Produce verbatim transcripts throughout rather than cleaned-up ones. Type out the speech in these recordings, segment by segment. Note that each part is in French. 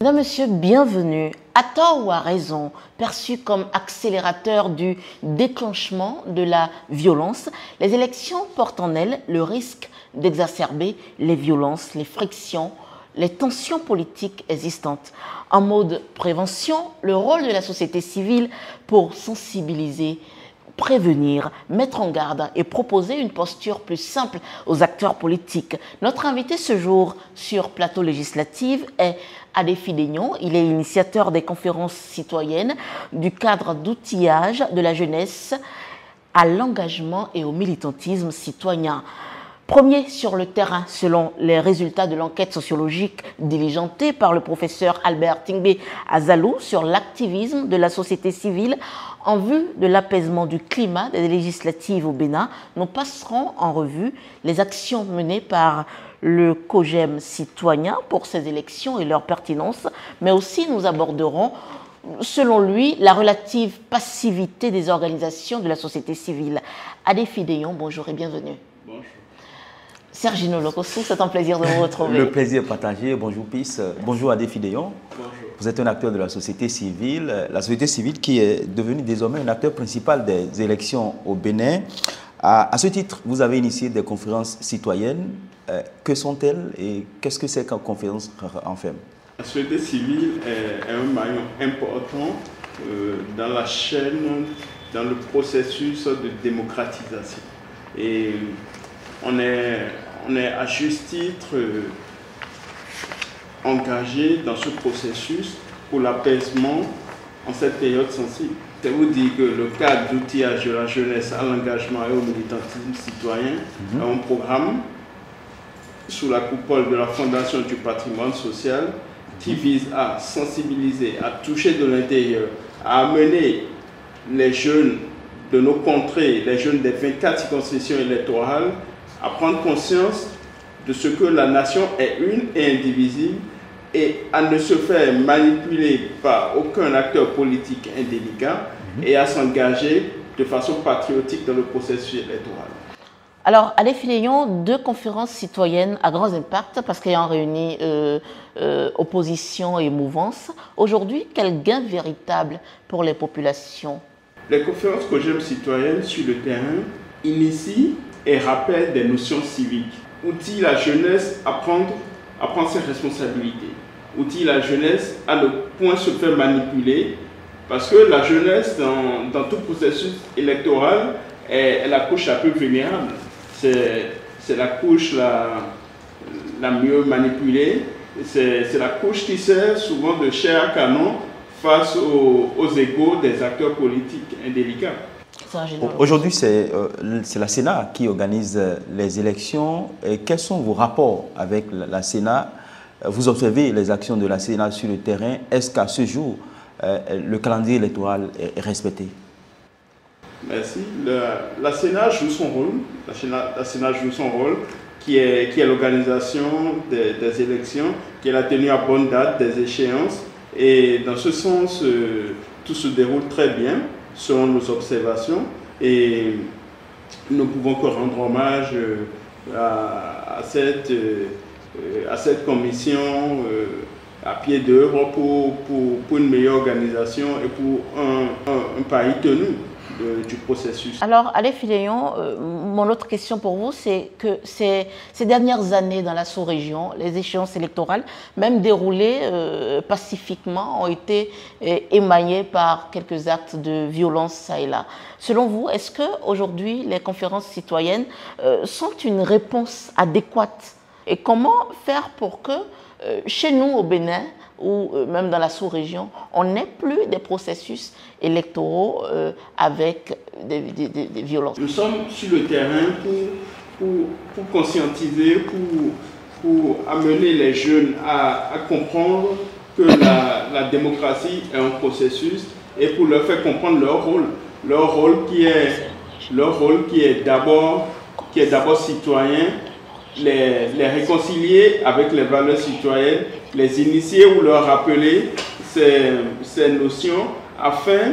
Mesdames, Messieurs, bienvenue. À tort ou à raison, perçu comme accélérateur du déclenchement de la violence, les élections portent en elles le risque d'exacerber les violences, les frictions, les tensions politiques existantes. En mode prévention, le rôle de la société civile pour sensibiliser, prévenir, mettre en garde et proposer une posture plus simple aux acteurs politiques. Notre invité ce jour sur Plateau Législative est Adé Fidegnon. Il est initiateur des conférences citoyennes du cadre d'outillage de la jeunesse à l'engagement et au militantisme citoyen. Premier sur le terrain, selon les résultats de l'enquête sociologique diligentée par le professeur Albert Tingbe Azalou sur l'activisme de la société civile en vue de l'apaisement du climat des législatives au Bénin, nous passerons en revue les actions menées par le COJEM citoyen pour ces élections et leur pertinence, mais aussi nous aborderons, selon lui, la relative passivité des organisations de la société civile. Adé Fidegnon, bonjour et bienvenue. Bonjour. Sergino Locosso, c'est un plaisir de vous retrouver. Le plaisir partagé. Bonjour Pis. Bonjour Adé Fidegnon. Bonjour. Vous êtes un acteur de la société civile, la société civile qui est devenue désormais un acteur principal des élections au Bénin. À, à ce titre, vous avez initié des conférences citoyennes. Euh, que sont-elles et qu'est-ce que c'est qu'une conférence en fait? La société civile est, est un maillon important euh, dans la chaîne, dans le processus de démocratisation. Et on est, on est à juste titre euh, engagé dans ce processus pour l'apaisement en cette période sensible. Je vous dire que le cadre d'outillage de la jeunesse à l'engagement et au militantisme citoyen mm-hmm. est un programme sous la coupole de la Fondation du patrimoine social qui vise à sensibiliser, à toucher de l'intérieur, à amener les jeunes de nos contrées, les jeunes des vingt-quatre circonscriptions électorales, à prendre conscience de ce que la nation est une et indivisible et à ne se faire manipuler par aucun acteur politique indélicat et à s'engager de façon patriotique dans le processus électoral. Alors, Adé Fidegnon, deux conférences citoyennes à grand impact parce qu'ayant réuni euh, euh, opposition et mouvance. Aujourd'hui, quel gain véritable pour les populations? Les conférences COJEM citoyennes sur le terrain initient et rappellent des notions civiques. Outillent la jeunesse à prendre, à prendre ses responsabilités. Outillent la jeunesse à ne point se faire manipuler parce que la jeunesse, dans, dans tout processus électoral, est, est la couche la plus vulnérable. C'est la couche la, la mieux manipulée, c'est la couche qui sert souvent de chair à canon face aux, aux égos des acteurs politiques indélicats. Aujourd'hui, c'est euh, la Sénat qui organise les élections. Et quels sont vos rapports avec la, la Sénat? Vous observez les actions de la Sénat sur le terrain. Est-ce qu'à ce jour, euh, le calendrier électoral est, est respecté? Merci. La, la Sénat joue son rôle. La Sénat, la Sénat joue son rôle, qui est, qui est l'organisation des, des élections, qui est la tenue à bonne date des échéances. Et dans ce sens, euh, tout se déroule très bien, selon nos observations. Et nous ne pouvons que rendre hommage euh, à, à, cette, euh, à cette commission euh, à pied d'œuvre pour, pour, pour une meilleure organisation et pour un, un, un pays tenu. De, du processus. Alors, Adé Fidegnon, euh, mon autre question pour vous, c'est que ces, ces dernières années dans la sous-région, les échéances électorales, même déroulées euh, pacifiquement, ont été euh, émaillées par quelques actes de violence ça et là. Selon vous, est-ce qu'aujourd'hui, les conférences citoyennes euh, sont une réponse adéquate? Et comment faire pour que, euh, chez nous au Bénin, ou même dans la sous-région, on n'ait plus des processus électoraux euh, avec des, des, des, des violences? Nous sommes sur le terrain pour, pour, pour conscientiser, pour, pour amener les jeunes à, à comprendre que la, la démocratie est un processus et pour leur faire comprendre leur rôle. Leur rôle qui est, leur rôle qui est d'abord qui est d'abord citoyen, les, les réconcilier avec les valeurs citoyennes, les initier ou leur rappeler ces, ces notions afin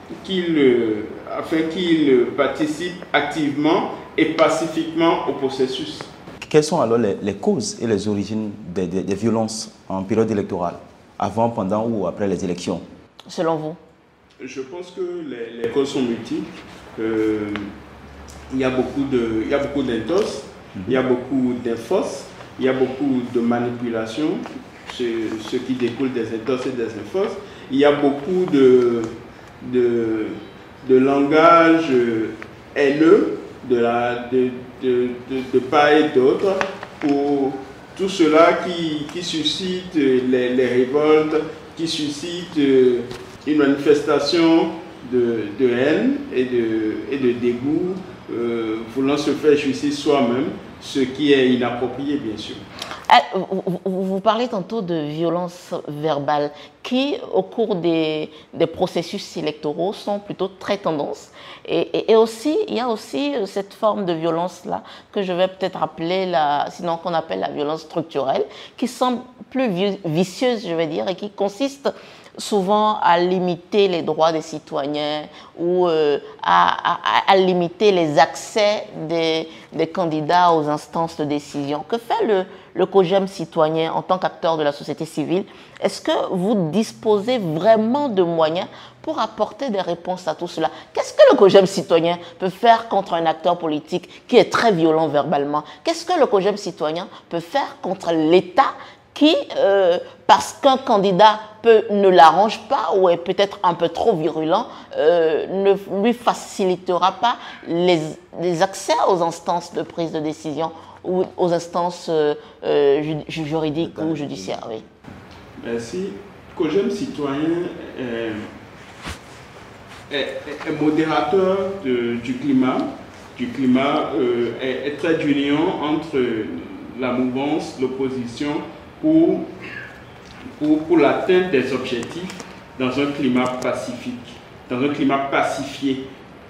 qu'ils afin qu'ils participent activement et pacifiquement au processus. Quelles sont alors les, les causes et les origines des, des, des violences en période électorale? avant, pendant ou après les élections? Selon vous? Je pense que les, les causes sont multiples. Euh, il y a beaucoup de, il y a beaucoup d'intos, mm-hmm. il y a beaucoup d'infos, il y a beaucoup de manipulations, ce, ce qui découle des intos et des infos. Il y a beaucoup de, de, de langage haineux de, la, de, de, de, de part et d'autre pour tout cela qui, qui suscite les, les révoltes, qui suscite une manifestation de, de haine et de, et de dégoût, euh, voulant se faire justice soi-même, ce qui est inapproprié, bien sûr. Vous, vous parlez tantôt de violence verbale qui, au cours des, des processus électoraux, sont plutôt très tendances. Et, et, et aussi, il y a aussi cette forme de violence-là que je vais peut-être appeler, la, sinon qu'on appelle la violence structurelle, qui semble plus vicieuse, je vais dire, et qui consiste souvent à limiter les droits des citoyens ou euh, à, à, à limiter les accès des, des candidats aux instances de décision. Que fait le, le COJEM citoyen en tant qu'acteur de la société civile? Est-ce que vous disposez vraiment de moyens pour apporter des réponses à tout cela? Qu'est-ce que le COJEM citoyen peut faire contre un acteur politique qui est très violent verbalement? Qu'est-ce que le COJEM citoyen peut faire contre l'État qui, euh, parce qu'un candidat peut, ne l'arrange pas ou est peut-être un peu trop virulent, euh, ne lui facilitera pas les, les accès aux instances de prise de décision ou aux instances euh, euh, juridiques ou judiciaires? Oui. Merci. COJEM citoyen est, est, est modérateur de, du climat, du climat euh, est, est trait d'union entre la mouvance, l'opposition, Pour, pour, pour l'atteinte des objectifs dans un climat pacifique, dans un climat pacifié.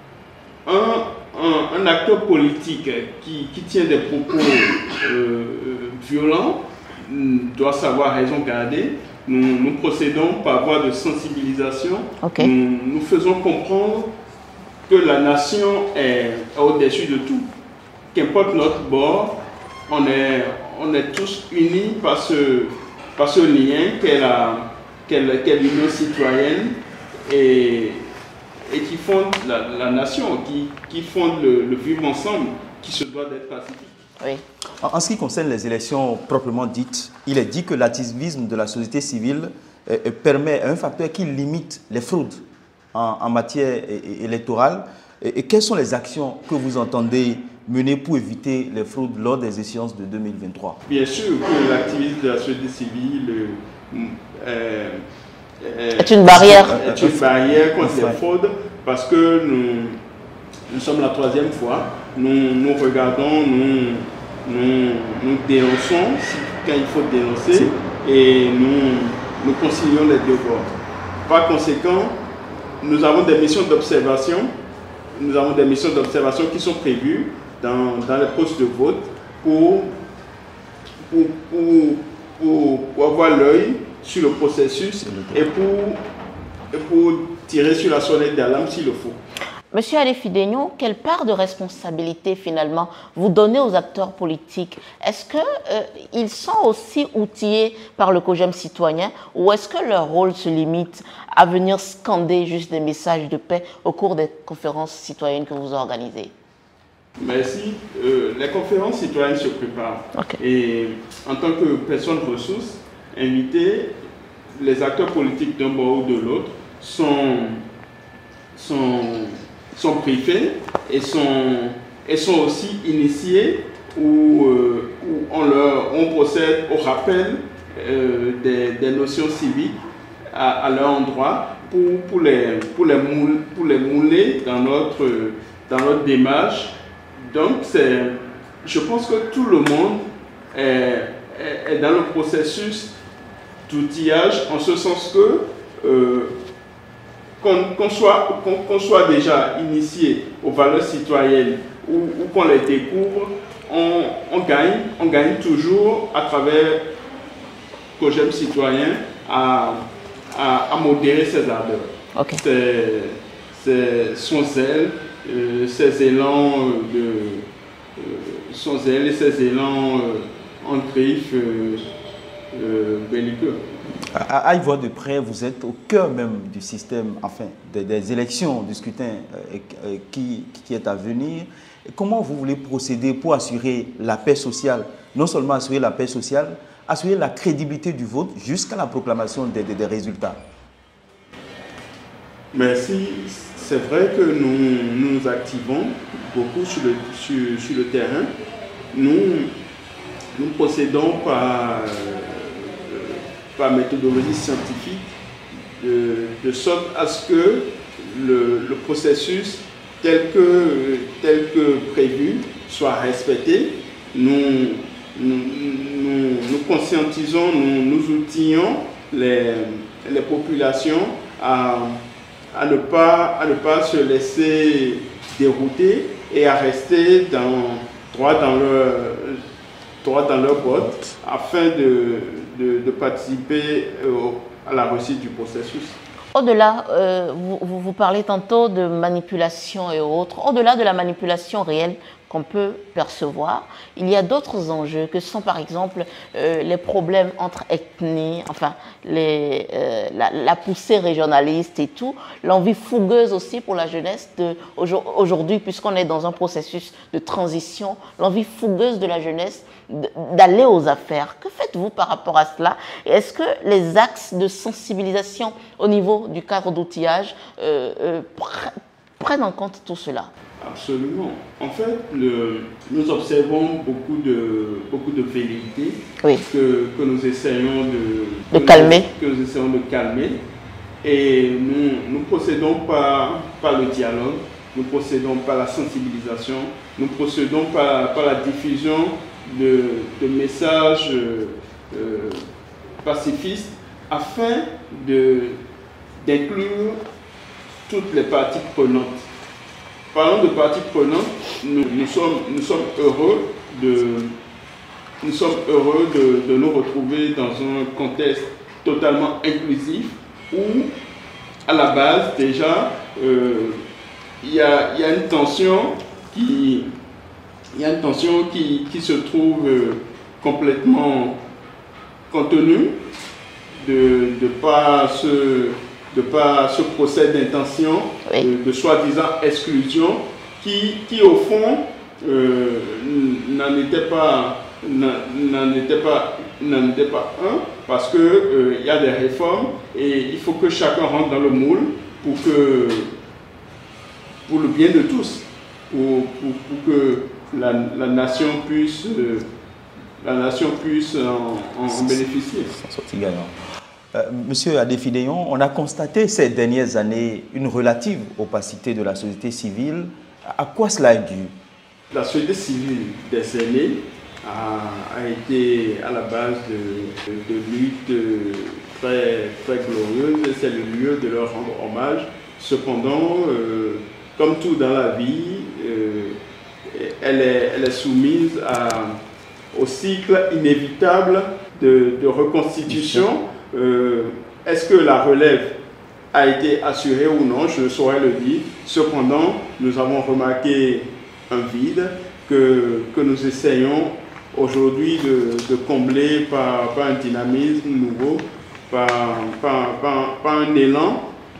Un, un, un acteur politique qui, qui tient des propos euh, violents doit savoir raison garder. Nous, nous procédons par voie de sensibilisation. Okay. Nous, nous faisons comprendre que la nation est au-dessus de tout. Qu'importe notre bord, on est, on est tous unis par ce, par ce lien qu'est la, qu'est qu'est l'union citoyenne et, et qui fonde la, la nation, qui, qui fonde le, le vivre ensemble, qui se doit d'être pacifique. Oui. En, en ce qui concerne les élections proprement dites, il est dit que l'activisme de la société civile euh, permet un facteur qui limite les fraudes en, en matière électorale. Et, et quelles sont les actions que vous entendez mener pour éviter les fraudes lors des échéances de deux mille vingt-trois? Bien sûr que l'activisme de la société civile euh, est, est une barrière, est une barrière contre les fraudes parce que nous, nous sommes la troisième fois, nous, nous regardons, nous, nous, nous dénonçons quand il faut dénoncer et nous, nous concilions les devoirs. Par conséquent, nous avons des missions d'observation, nous avons des missions d'observation qui sont prévues Dans, dans les postes de vote pour, pour, pour, pour, pour avoir l'œil sur le processus et pour, et pour tirer sur la sonnette d'alarme s'il le faut. Monsieur Ali Fidegno, quelle part de responsabilité finalement vous donnez aux acteurs politiques? Est-ce qu'ils euh, sont aussi outillés par le COJEM citoyen ou est-ce que leur rôle se limite à venir scander juste des messages de paix au cours des conférences citoyennes que vous organisez? Merci. Euh, les conférences citoyennes se préparent. Okay. Et en tant que personne ressource invitée, les acteurs politiques d'un bord ou de l'autre sont, sont, sont briefés et sont, et sont aussi initiés où, euh, où on, leur, on procède au rappel euh, des, des notions civiques à, à leur endroit pour, pour, les, pour, les moule, pour les mouler dans notre, dans notre démarche. Donc, je pense que tout le monde est, est, est dans le processus d'outillage, en ce sens que euh, qu'on qu'on soit, qu'on, qu'on soit déjà initié aux valeurs citoyennes ou, ou qu'on les découvre, on, on, gagne, on gagne toujours à travers COJEM citoyen à, à, à modérer ses ardeurs. Okay. C'est, c'est son zèle. Euh, ces élans de euh, son zèle et ces élans euh, en griffe euh, euh, belliqueux. À, à y voir de près, vous êtes au cœur même du système, enfin, des, des élections, du scrutin euh, qui, qui est à venir. Comment vous voulez procéder pour assurer la paix sociale? Non seulement assurer la paix sociale, assurer la crédibilité du vote jusqu'à la proclamation des, des, des résultats. Merci. C'est vrai que nous nous activons beaucoup sur le, sur, sur le terrain. Nous, nous procédons par, euh, par méthodologie scientifique de, de sorte à ce que le, le processus tel que, tel que prévu soit respecté. Nous, nous, nous, nous conscientisons, nous, nous outillons les, les populations à, à, ne pas, à ne pas se laisser dérouter et à rester dans, droit dans leur, droit dans leur botte afin de, de, de participer à la réussite du processus. Au-delà, euh, vous, vous parlez tantôt de manipulation et autres, au-delà de la manipulation réelle qu'on peut percevoir, il y a d'autres enjeux que sont par exemple euh, les problèmes entre ethnies, enfin les, euh, la, la poussée régionaliste et tout, l'envie fougueuse aussi pour la jeunesse de, aujourd'hui, puisqu'on est dans un processus de transition, l'envie fougueuse de la jeunesse d'aller aux affaires. Que faites-vous par rapport à cela? Et est-ce que les axes de sensibilisation au niveau du cadre d'outillage euh, euh, pr prennent en compte tout cela? Absolument. En fait, le, nous observons beaucoup de, beaucoup de velléités oui. que, que nous essayons de, de que calmer. Nous, que nous essayons de calmer. Et nous, nous procédons par, par le dialogue, nous procédons par la sensibilisation, nous procédons par, par la diffusion de, de messages euh, pacifistes afin d'inclure toutes les parties prenantes. Parlant de parties prenantes, nous, nous, sommes, nous sommes heureux, de, nous sommes heureux de, de nous retrouver dans un contexte totalement inclusif où, à la base, déjà, euh, il y a, y a une tension qui, y a une tension qui, qui se trouve euh, complètement contenue de ne pas se... de par ce procès d'intention, oui. de, de soi-disant exclusion, qui, qui au fond euh, n'en était pas, n'en était pas, n'en était pas un, parce que euh, il y a des réformes et il faut que chacun rentre dans le moule pour que, pour le bien de tous, pour, pour, pour que la, la nation puisse, euh, la nation puisse en, en, en bénéficier. Euh, Monsieur Adefidéon, on a constaté ces dernières années une relative opacité de la société civile. À quoi cela est dû? La société civile des aînés a, a été à la base de, de, de luttes très, très glorieuses. C'est le lieu de leur rendre hommage. Cependant, euh, comme tout dans la vie, euh, elle, est, elle est soumise à, au cycle inévitable de, de reconstitution. Euh, Est-ce que la relève a été assurée ou non? Je ne saurais le dire. Cependant, nous avons remarqué un vide que, que nous essayons aujourd'hui de, de combler par, par un dynamisme nouveau, par, par, par, par un élan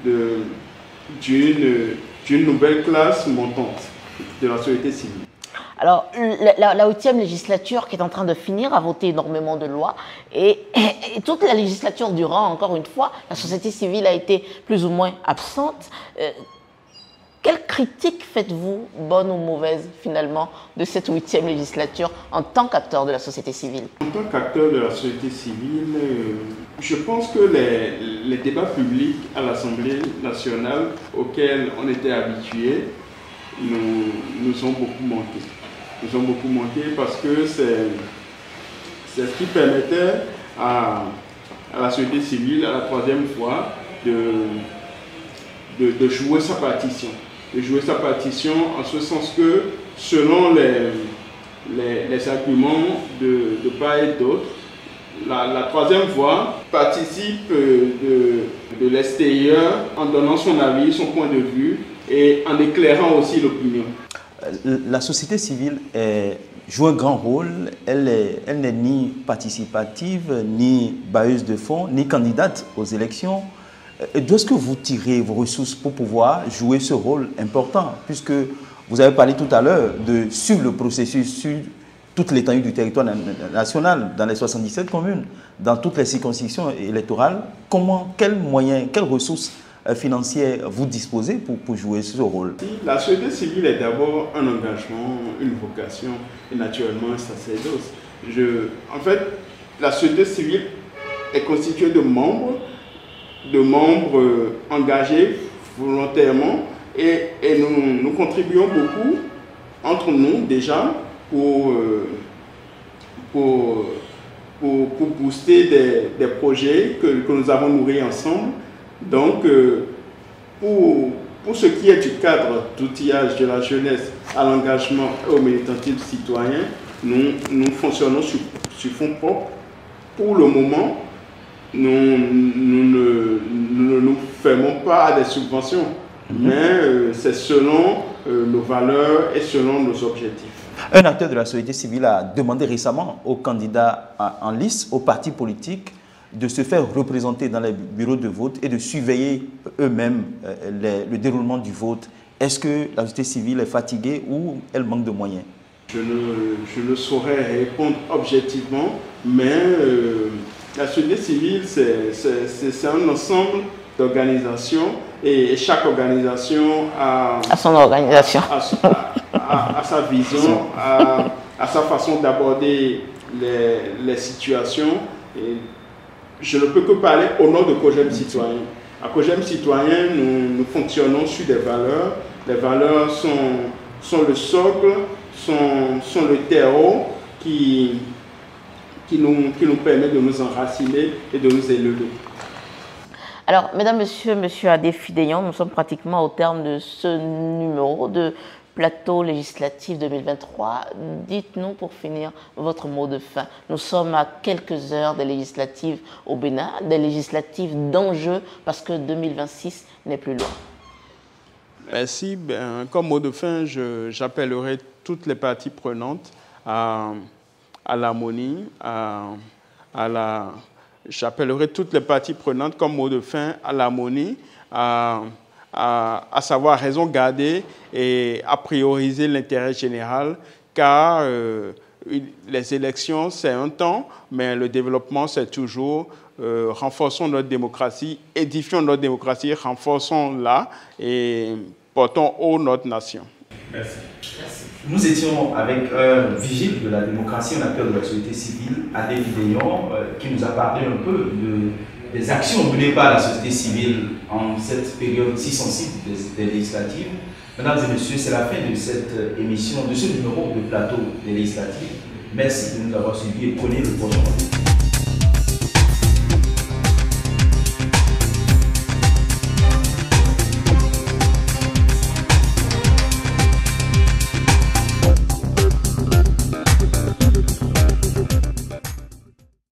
d'une d'une nouvelle classe montante de la société civile. Alors, la, la huitième législature qui est en train de finir a voté énormément de lois et, et, et toute la législature durant, encore une fois, la société civile a été plus ou moins absente. Euh, quelle critique faites-vous, bonne ou mauvaise, finalement, de cette huitième législature en tant qu'acteur de la société civile? En tant qu'acteur de la société civile, euh, je pense que les, les débats publics à l'Assemblée nationale auxquels on était habitués nous, nous ont beaucoup manqué. Nous ont beaucoup manqué parce que c'est ce qui permettait à, à la société civile, à la troisième fois, de, de, de jouer sa partition. De jouer sa partition en ce sens que, selon les, les, les arguments de, de part et d'autre, la, la troisième voie participe de, de l'extérieur en donnant son avis, son point de vue et en éclairant aussi l'opinion. La société civile est joue un grand rôle. Elle est, elle n'est ni participative, ni bailleuse de fonds, ni candidate aux élections. D'où est-ce que vous tirez vos ressources pour pouvoir jouer ce rôle important? Puisque vous avez parlé tout à l'heure de sur le processus, sur toute l'étendue du territoire national, dans les soixante-dix-sept communes, dans toutes les circonscriptions électorales. Comment, quels moyens, quelles ressources financières vous disposez pour, pour jouer ce rôle? La société civile est d'abord un engagement, une vocation et naturellement un sacerdoce. Je, en fait, la société civile est constituée de membres, de membres euh, engagés volontairement et, et nous, nous contribuons beaucoup entre nous déjà pour, euh, pour, pour, pour booster des, des projets que, que nous avons nourris ensemble. Donc, euh, pour, pour ce qui est du cadre d'outillage de la jeunesse à l'engagement et au militantisme citoyen, nous, nous fonctionnons sur, sur fonds propres. Pour le moment, nous, nous, ne, nous ne nous fermons pas à des subventions, mm-hmm. mais euh, c'est selon euh, nos valeurs et selon nos objectifs. Un acteur de la société civile a demandé récemment aux candidats en lice, aux partis politiques, de se faire représenter dans les bureaux de vote et de surveiller eux-mêmes le déroulement du vote. Est-ce que la société civile est fatiguée ou elle manque de moyens? Je ne, je ne saurais répondre objectivement, mais euh, la société civile, c'est un ensemble d'organisations et chaque organisation a, à son organisation, a, a, a, a sa vision, a, a sa façon d'aborder les, les situations. Et je ne peux que parler au nom de COJEM Citoyen. À COJEM Citoyen, nous, nous fonctionnons sur des valeurs. Les valeurs sont, sont le socle, sont, sont le terreau qui, qui, nous, qui nous permet de nous enraciner et de nous élever. Alors, mesdames, messieurs, monsieur Adé Fidéan, nous sommes pratiquement au terme de ce numéro de Plateau législatif deux mille vingt-trois. Dites-nous pour finir votre mot de fin. Nous sommes à quelques heures des législatives au Bénin, des législatives d'enjeu parce que deux mille vingt-six n'est plus loin. Merci. Ben, comme mot de fin, j'appellerai toutes les parties prenantes à, à l'harmonie, à, à la... J'appellerai toutes les parties prenantes comme mot de fin à l'harmonie, à, à, à savoir raison garder et à prioriser l'intérêt général, car euh, les élections, c'est un temps, mais le développement, c'est toujours euh, renforçons notre démocratie, édifions notre démocratie, renforçons-la et portons haut notre nation. Merci. Merci. Nous étions avec un euh, vigile de la démocratie, un acteur de la société civile, Adé Fidéan, euh, qui nous a parlé un peu de, des actions menées par la société civile en cette période si sensible des, des législatives. Mesdames et messieurs, c'est la fin de cette émission, de ce numéro de Plateau des législatives. Merci de nous avoir suivis et prenez le prochain rendez-vous.